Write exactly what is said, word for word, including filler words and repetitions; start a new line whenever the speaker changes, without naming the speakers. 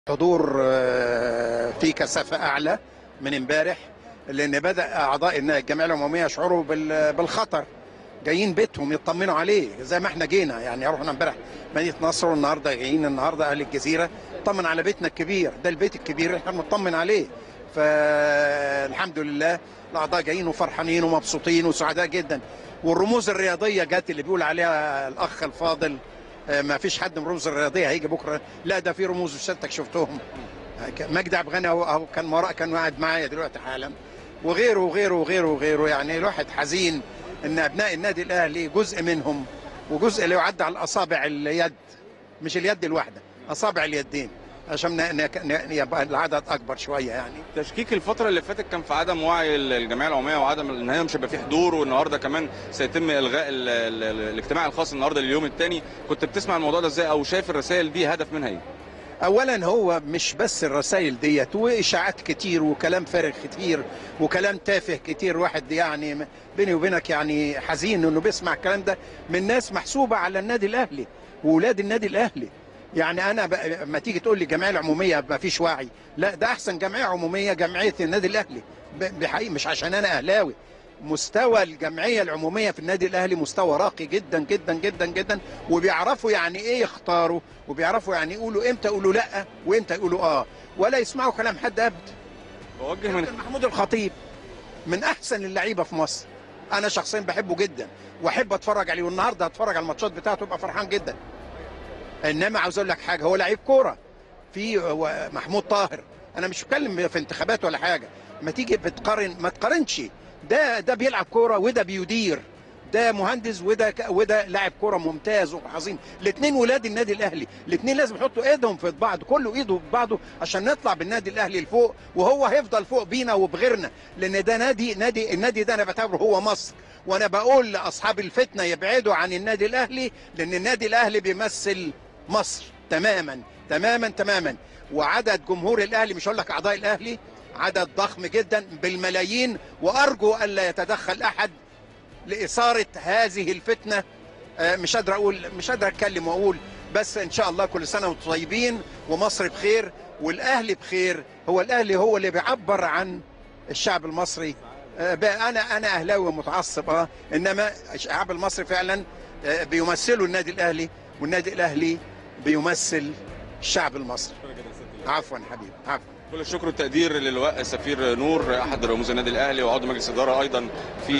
حضور آه، في كثافة أعلى من امبارح، لأن بدأ أعضاء الجمعية العمومية يشعروا بال- بالخطر، جايين بيتهم يطمنوا عليه زي ما احنا جينا. يعني رحنا امبارح مدينة نصر والنهارده جايين النهارده أهل الجزيرة طمن على بيتنا الكبير، ده البيت الكبير اللي احنا بنطمن عليه. فالحمد لله الأعضاء جايين وفرحانين ومبسوطين وسعداء جدا. والرموز الرياضية جت اللي بيقول عليها الأخ الفاضل، آه، ما فيش حد من الرموز الرياضية هيجي بكرة، لا ده في رموز وسيادتك شفتهم. مجدي عبد الغني اهو كان وراء، كان قاعد معايا دلوقتي حالا، وغيره وغيره وغيره وغيره. يعني الواحد حزين ان ابناء النادي الاهلي جزء منهم، وجزء اللي يعد على الاصابع اليد، مش اليد الواحده، اصابع اليدين، عشان ن- ن- ن- يبقى العدد اكبر شويه. يعني
تشكيك الفترة اللي فاتت كان في عدم وعي الجمعية العمومية وعدم ان هي مش هيبقى فيه حضور، والنهارده كمان سيتم الغاء ال ال ال الاجتماع الخاص النهارده لليوم الثاني. كنت بتسمع الموضوع ده ازاي، او شايف الرسائل دي هدف منها ايه؟
اولا هو مش بس الرسائل ديت، واشاعات كتير وكلام فارغ كتير وكلام تافه كتير. واحد يعني بيني وبينك يعني حزين انه بيسمع الكلام ده من ناس محسوبه على النادي الاهلي واولاد النادي الاهلي. يعني انا ب... ما تيجي تقول لي الجمعيه العموميه ما فيش وعي، لا ده احسن جمعيه عموميه جمعيه النادي الاهلي، ب... بحقيقي مش عشان انا اهلاوي. مستوى الجمعيه العموميه في النادي الاهلي مستوى راقي جدا جدا جدا جدا، وبيعرفوا يعني ايه يختاروا، وبيعرفوا يعني يقولوا امتى يقولوا لا وامتى يقولوا اه، ولا يسمعوا كلام حد ابدا.
بوجه من
كابتن محمود الخطيب من احسن اللعيبه في مصر، انا شخصيا بحبه جدا واحب اتفرج عليه، والنهارده هتفرج على الماتشات بتاعته ابقى فرحان جدا. انما عاوز اقول لك حاجه، هو لعيب كوره. في هو محمود طاهر، انا مش بتكلم في انتخابات ولا حاجه، ما تيجي بتقارن ما تقارنش، ده ده بيلعب كوره وده بيدير، ده مهندس وده ك... وده لاعب كوره ممتاز وعظيم. الاثنين ولاد النادي الاهلي، الاثنين لازم يحطوا ايدهم في بعض، كله ايده في بعضه عشان نطلع بالنادي الاهلي لفوق، وهو هيفضل فوق بينا وبغيرنا، لان ده نادي نادي النادي ده انا بعتبره هو مصر. وانا بقول لاصحاب الفتنه يبعدوا عن النادي الاهلي، لان النادي الاهلي بيمثل مصر تماما تماما تماما. وعدد جمهور الاهلي، مش هقول لك اعضاء الاهلي، عدد ضخم جدا بالملايين، وارجو الا يتدخل احد لاثاره هذه الفتنه. آه، مش قادر اقول، مش قادر اتكلم واقول، بس ان شاء الله كل سنه وانتم طيبين ومصر بخير والاهلي بخير. هو الاهلي هو اللي بيعبر عن الشعب المصري. آه، بقى انا انا اهلاوي متعصب اه، انما الشعب المصري فعلا آه، بيمثلوا النادي الاهلي، والنادي الاهلي بيمثل الشعب المصري. عفوا حبيبي، عفوا.
كل الشكر والتقدير للواء السفير نور، احد رموز النادي الاهلي وعضو مجلس اداره ايضا في